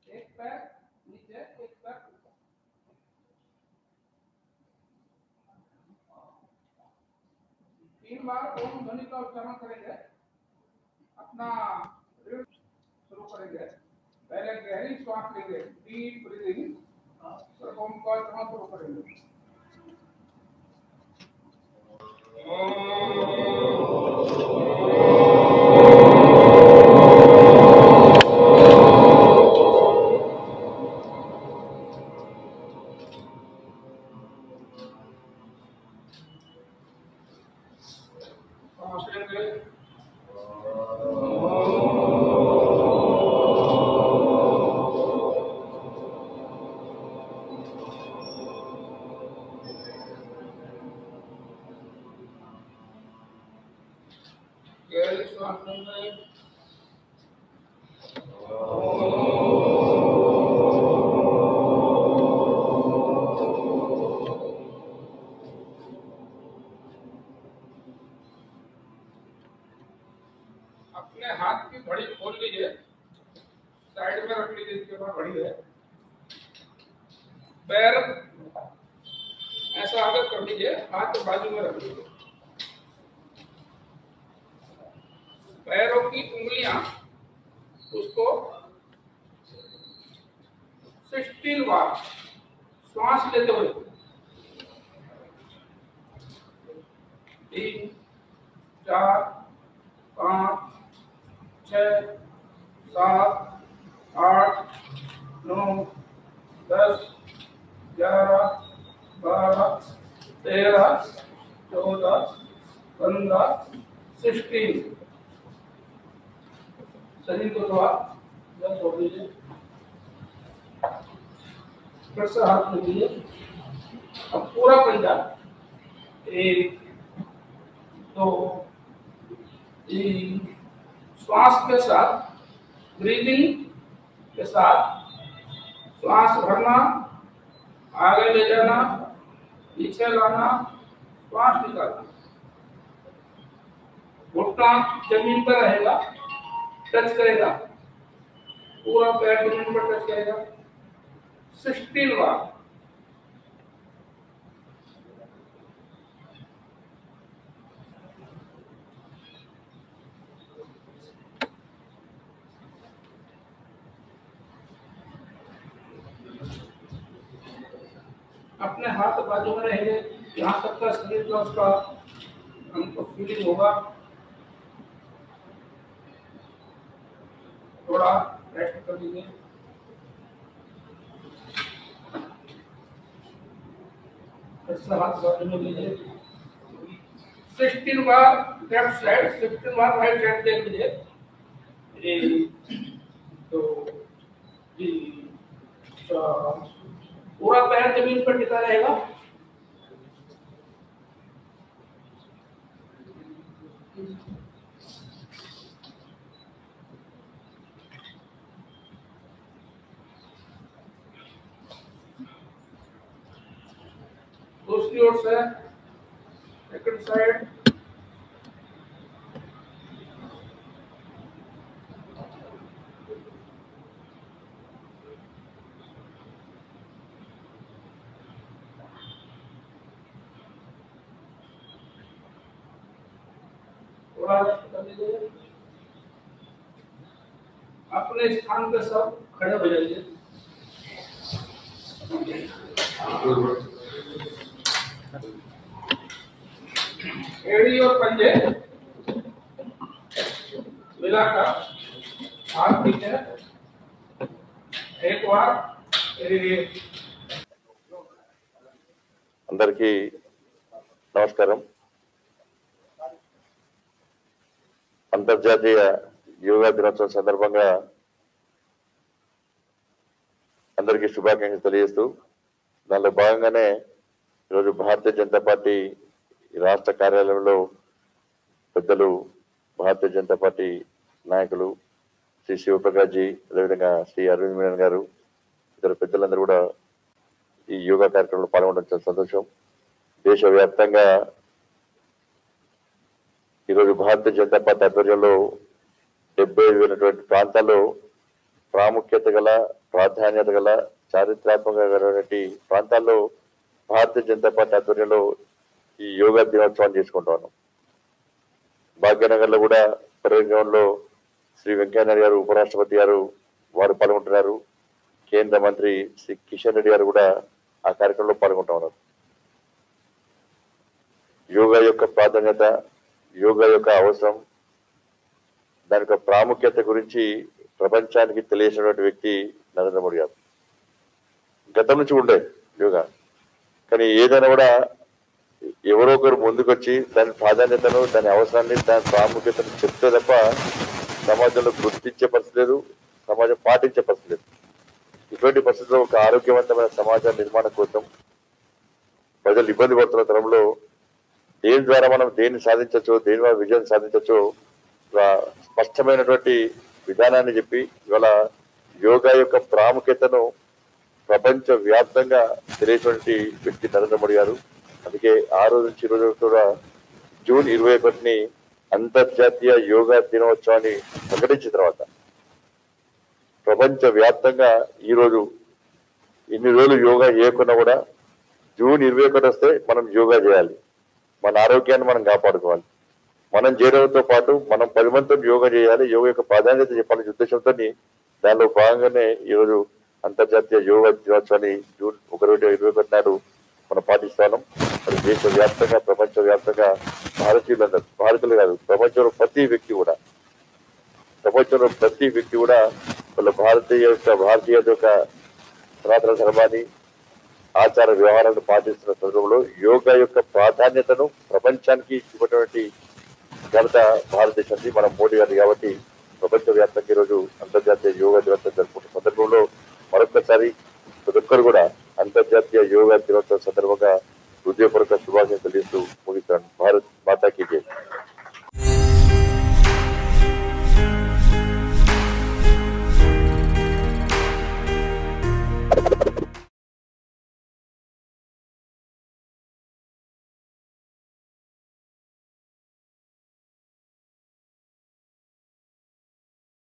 एक पैर नीचे, एक पैर ऊपर। 3 बार ओम ध्वनि का उच्चारण करेंगे। अपना शुरू करेंगे। पहले गहरी श्वास लेंगे, डीप ब्रीदिंग, फिर ओम का उच्चारण शुरू करेंगे। गहरी श्वास लेंगे। अपने हाथ की घड़ी खोल लीजिए, साइड में रख लीजिए, इसके बाद घड़ी है। पैर ऐसा आगे कर लीजिए, हाथ बाजू में रख लीजिए। पैरों की उंगलियां उसको 16 बार श्वास लेते हुए 3, 4, 5, 6, 7, 8, 9, 10, 11, 12, 13, 14, 15, 16। शरीर को थोड़ा छोड़ दीजिए, फिर से हाथ में लीजिए। अब पूरा पंजा 1, 2, 3, श्वास के साथ, ब्रीदिंग के साथ श्वास भरना, आगे ले जाना, पीछे लाना, श्वास निकालना। घुटना जमीन पर रहेगा, टच करेगा, पूरा पैर जमीन पर टच करेगा। 16 बार। अपने हाथ बाजू में रहेंगे, यहाँ तक का शरीर का उसका हमको फीलिंग होगा। थोड़ा रेस्ट कर लीजिए। हाथ बाजू में लीजिए। 16 बार लेफ्ट साइड, 16 बार राइट साइड देख लीजिए। 1, 2, 3, 4। पूरा पैर जमीन पर टिका रहेगा। दूसरी ओर से सेकंड साइड। अपने स्थान पे सब खड़े हो जाइए। एड़ी और पंजे मिलाकर हाथ पीछे एक बार। అందరికీ నమస్కారం। అంతర్జాతీయ యోగా దినోత్సవం సందర్భంగా అందరికీ శుభాకాంక్షలు తెలియజేస్తూ దానిలో భాగంగానే ఈరోజు భారతీయ జనతా పార్టీ రాష్ట్ర కార్యాలయంలో పెద్దలు భారతీయ జనతా పార్టీ నాయకులు శ్రీ శివప్రకాష్ జీ, అదేవిధంగా శ్రీ అరవింద్ మీనన్ గారు, ఇతర పెద్దలందరూ కూడా ఈ యోగా కార్యక్రమంలో పాల్గొనడం చాలా సంతోషం। దేశవ్యాప్తంగా ఈరోజు భారతీయ జనతా పార్టీ ఆధ్వర్యంలో 75,000 ప్రాంతాల్లో ప్రాముఖ్యత గల ప్రాధాన్యత గల చారిత్రాత్మకమైనటువంటి ప్రాంతాల్లో భారతీయ జనతా పార్టీ ఆధ్వర్యంలో ఈ యోగా దినోత్సవాన్ని చేసుకుంటా ఉన్నాం. భాగ్యనగర్ లో కూడా పరిగణలో శ్రీ వెంకయ్యనాయుడు గారు, ఉపరాష్ట్రపతి గారు వారు పాల్గొంటున్నారు. కేంద్ర మంత్రి శ్రీ కిషన్ రెడ్డి గారు కూడా ఆ కార్యక్రమంలో పాల్గొంటా ఉన్నారు. యోగా యొక్క ప్రాధాన్యత, యోగా యొక్క అవసరం, దాని యొక్క ప్రాముఖ్యత గురించి ప్రపంచానికి తెలియజేసినటువంటి వ్యక్తి నరేంద్ర మోడీ గారు. గతం నుంచి ఉండే యోగా, కానీ ఏదైనా కూడా ఎవరో ఒకరు ముందుకొచ్చి దాని ప్రాధాన్యతను, దాని అవసరాన్ని, దాని ప్రాముఖ్యతను చెప్తే తప్ప సమాజంలో గుర్తించే పరిస్థితి లేదు, సమాజం పాటించే పరిస్థితి లేదు. ఇటువంటి పరిస్థితుల్లో ఒక ఆరోగ్యవంతమైన సమాజ నిర్మాణం కోసం ప్రజలు ఇబ్బంది పడుతున్న తరంలో దేని ద్వారా మనం దేన్ని సాధించవచ్చు, దేని ద్వారా విజయం సాధించవచ్చు స్పష్టమైనటువంటి విధానాన్ని చెప్పి ఇవాళ యోగా యొక్క ప్రాముఖ్యతను ప్రపంచ వ్యాప్తంగా తెలియటువంటి వ్యక్తి నరేంద్ర మోడీ గారు. అందుకే ఆ రోజు నుంచి ఈ రోజు కూడా జూన్ 21ని అంతర్జాతీయ యోగా దినోత్సవాన్ని ప్రకటించిన తర్వాత ప్రపంచ వ్యాప్తంగా ఈ రోజు ఇన్ని రోజులు యోగా చేయకుండా కూడా జూన్ 21 వస్తే మనం యోగా చేయాలి, మన ఆరోగ్యాన్ని మనం కాపాడుకోవాలి, మనం చేయడంతో పాటు మనం 10 మందితో యోగా చేయాలి, యోగా యొక్క ప్రాధాన్యత చెప్పాలనే ఉద్దేశంతో దానిలో భాగంగానే ఈరోజు అంతర్జాతీయ యోగా దినోత్సవాన్ని జూన్ 21 నాడు మనం పాటిస్తాం. మరి దేశ వ్యాప్తంగా, ప్రపంచ వ్యాప్తంగా భారతీయులందరూ, భారతీయులు కాదు, ప్రపంచంలో ప్రతి వ్యక్తి కూడా వాళ్ళ భారతీయత యొక్క సనాతన ధర్మాన్ని, ఆచార వ్యవహారాలను పాటిస్తున్న సందర్భంలో యోగా యొక్క ప్రాధాన్యతను ప్రపంచానికి ఇచ్చినటువంటి ఘనత భారతదేశానికి మన మోడీ గారు. కాబట్టి ప్రపంచ వ్యాప్తంగా ఈరోజు అంతర్జాతీయ యోగా దినోత్సవం జరుపుకున్న సందర్భంలో మరొకసారి ప్రతి ఒక్కరు కూడా అంతర్జాతీయ యోగా దినోత్సవం సందర్భంగా హృదయపూర్వక శుభాకాంక్షలు తెలియజేస్తూ ముగిస్తాను. భారత్ మాతాకి జై.